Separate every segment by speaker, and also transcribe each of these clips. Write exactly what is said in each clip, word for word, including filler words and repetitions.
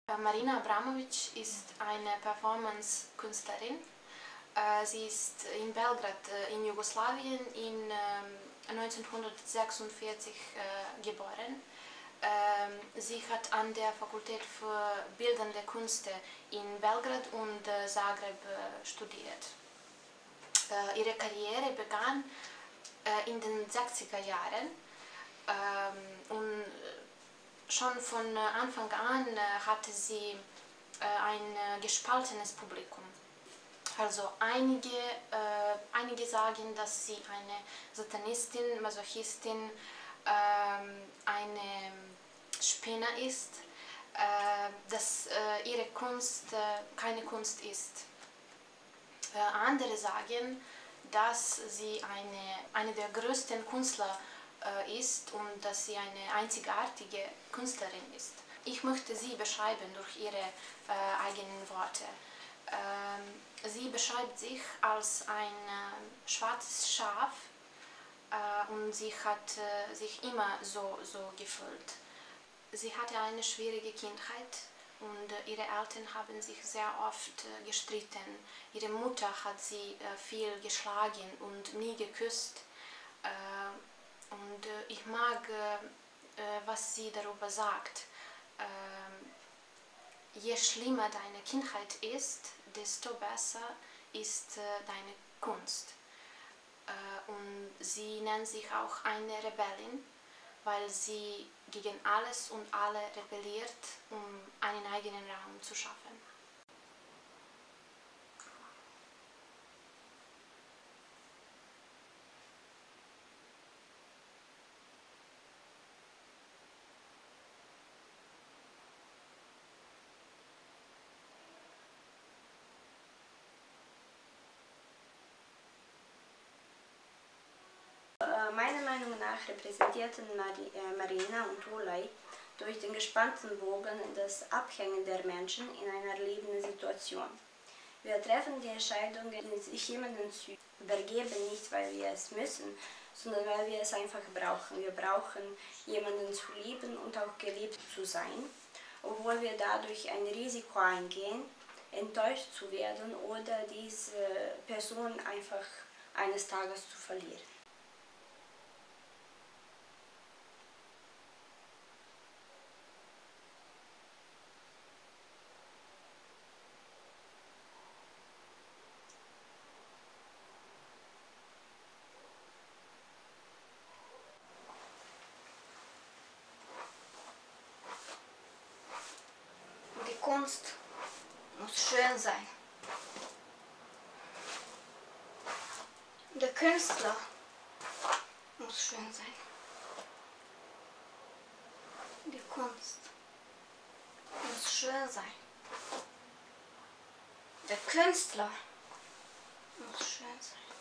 Speaker 1: Marina Abramović ist eine Performance-Künstlerin. Sie ist in Belgrad in Jugoslawien in neunzehnhundertsechsundvierzig geboren. Sie hat an der Fakultät für Bildende Künste in Belgrad und Zagreb studiert. Ihre Karriere begann in den sechziger Jahren und schon von Anfang an hatte sie ein gespaltenes Publikum. Also einige, äh, einige sagen, dass sie eine Satanistin, Masochistin, äh, eine Spinner ist, äh, dass äh, ihre Kunst äh, keine Kunst ist. Äh, andere sagen, dass sie eine, eine der größten Künstler äh, ist und dass sie eine einzigartige Künstlerin ist. Ich möchte sie beschreiben durch ihre äh, eigenen Worte. Ähm, sie beschreibt sich als ein äh, schwarzes Schaf äh, und sie hat äh, sich immer so, so gefühlt. Sie hatte eine schwierige Kindheit und äh, ihre Eltern haben sich sehr oft äh, gestritten. Ihre Mutter hat sie äh, viel geschlagen und nie geküsst. Äh, und äh, ich mag, äh, was sie darüber sagt. Äh, je schlimmer deine Kindheit ist, desto besser ist äh, deine Kunst. Äh, und sie nennt sich auch eine Rebellin, weil sie gegen alles und alle rebelliert, um einen eigenen Raum zu schaffen.
Speaker 2: Meiner Meinung nach repräsentierten Marina und Ulay durch den gespannten Bogen das Abhängen der Menschen in einer Lebenssituation. Wir treffen die Entscheidung, sich jemanden zu übergeben, nicht weil wir es müssen, sondern weil wir es einfach brauchen. Wir brauchen jemanden zu lieben und auch geliebt zu sein, obwohl wir dadurch ein Risiko eingehen, enttäuscht zu werden oder diese Person einfach eines Tages zu verlieren.
Speaker 3: Die Kunst muss schön sein. Der Künstler muss schön sein. Die Kunst muss schön sein. Der Künstler muss schön sein.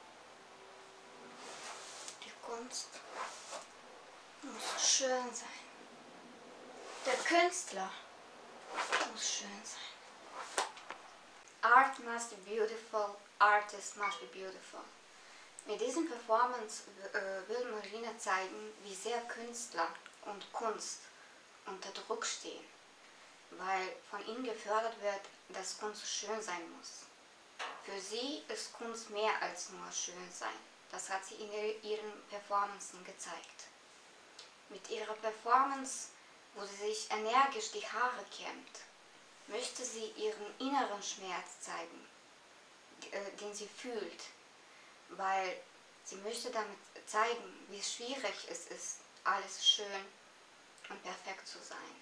Speaker 3: Die Kunst muss schön sein. Der Künstler muss schön sein. Art must be beautiful, artist must be beautiful. Mit diesem Performance äh, will Marina zeigen, wie sehr Künstler und Kunst unter Druck stehen, weil von ihnen gefördert wird, dass Kunst schön sein muss. Für sie ist Kunst mehr als nur schön sein. Das hat sie in ihren Performances gezeigt. Mit ihrer Performance, wo sie sich energisch die Haare kämmt, möchte sie ihren inneren Schmerz zeigen, den sie fühlt, weil sie möchte damit zeigen, wie schwierig es ist, alles schön und perfekt zu sein.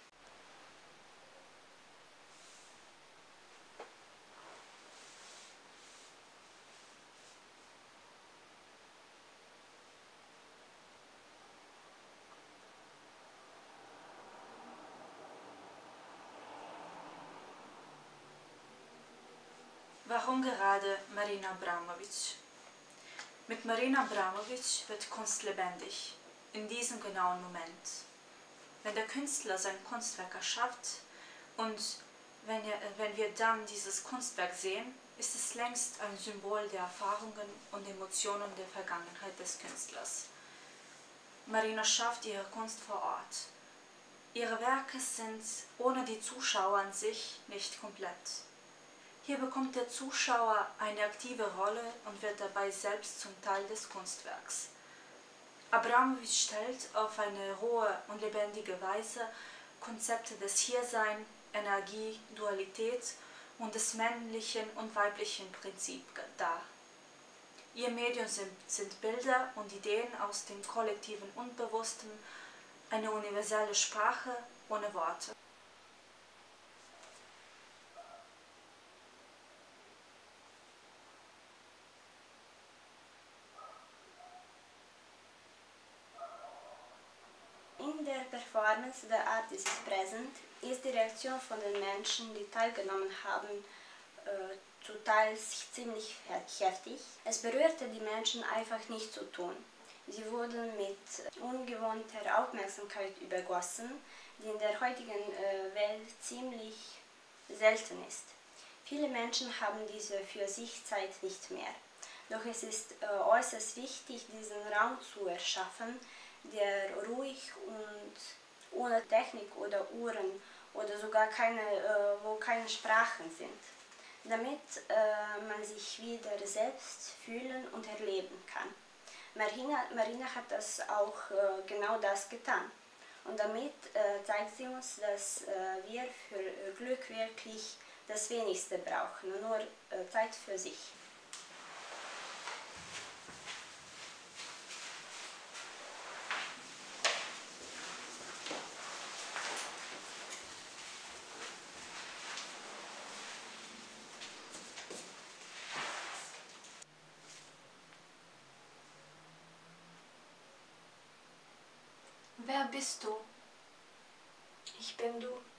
Speaker 4: Warum gerade Marina Abramović? Mit Marina Abramović wird Kunst lebendig, in diesem genauen Moment. Wenn der Künstler sein Kunstwerk erschafft und wenn, er, wenn wir dann dieses Kunstwerk sehen, ist es längst ein Symbol der Erfahrungen und Emotionen der Vergangenheit des Künstlers. Marina schafft ihre Kunst vor Ort. Ihre Werke sind ohne die Zuschauer an sich nicht komplett. Hier bekommt der Zuschauer eine aktive Rolle und wird dabei selbst zum Teil des Kunstwerks. Abramowitsch stellt auf eine rohe und lebendige Weise Konzepte des Hiersein, Energie, Dualität und des männlichen und weiblichen Prinzips dar. Ihr Medium sind, sind Bilder und Ideen aus dem kollektiven Unbewussten, eine universelle Sprache ohne Worte.
Speaker 2: In der Performance The Artist is Present ist die Reaktion von den Menschen, die teilgenommen haben, äh, zu teils ziemlich heftig. Es berührte die Menschen einfach nicht zu tun. Sie wurden mit ungewohnter Aufmerksamkeit übergossen, die in der heutigen äh, Welt ziemlich selten ist. Viele Menschen haben diese für sich Zeit nicht mehr. Doch es ist äh, äußerst wichtig, diesen Raum zu erschaffen, der ruhig und ohne Technik oder Uhren oder sogar keine, äh, wo keine Sprachen sind, damit äh, man sich wieder selbst fühlen und erleben kann. Marina, Marina hat das auch äh, genau das getan. Und damit äh, zeigt sie uns, dass äh, wir für Glück wirklich das Wenigste brauchen, nur äh, Zeit für sich.
Speaker 1: Wer bist du?
Speaker 3: Ich bin du.